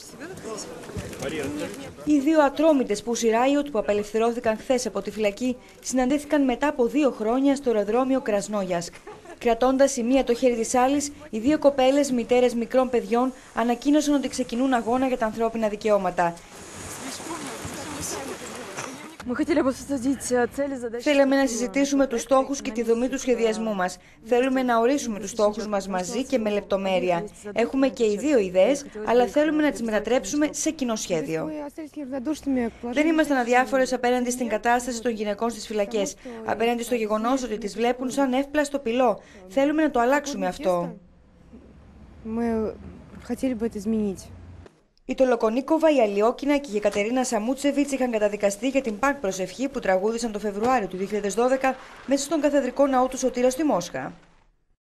Οι δύο ατρόμητες Pussy Riot που απελευθερώθηκαν χθες από τη φυλακή συναντήθηκαν μετά από 2 χρόνια στο αεροδρόμιο Κρασνόγιασκ. Κρατώντας η μία το χέρι της άλλης, οι δύο κοπέλες, μητέρες μικρών παιδιών, ανακοίνωσαν ότι ξεκινούν αγώνα για τα ανθρώπινα δικαιώματα. Θέλαμε να συζητήσουμε τους στόχους και τη δομή του σχεδιασμού μας. Θέλουμε να ορίσουμε τους στόχους μας μαζί και με λεπτομέρεια. Έχουμε και οι δύο ιδέες, αλλά θέλουμε να τις μετατρέψουμε σε κοινό σχέδιο. Δεν ήμασταν αδιάφορες απέναντι στην κατάσταση των γυναικών στις φυλακές, απέναντι στο γεγονός ότι τις βλέπουν σαν εύπλαστο πυλό. Θέλουμε να το αλλάξουμε αυτό. Η Τολοκονίκοβα, η Αλιόκινα και η Εκατερίνα Σαμούτσεβιτς είχαν καταδικαστεί για την πανκ προσευχή που τραγούδησαν το Φεβρουάριο του 2012 μέσα στον καθεδρικό ναό του Σωτήρα στη Μόσχα.